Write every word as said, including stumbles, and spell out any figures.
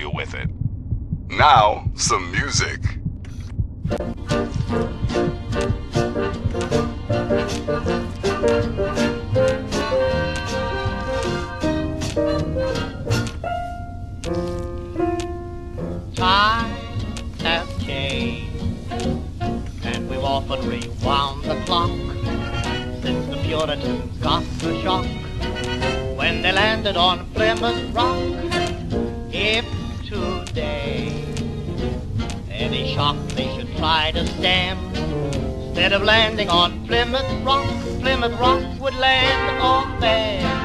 deal with it. Now, some music. Times have changed, and we've often rewound the clock since the Puritans got the shock when they landed on Plymouth Rock. If today any shock they should try to stem, instead of landing on Plymouth Rock, Plymouth Rock would land on them.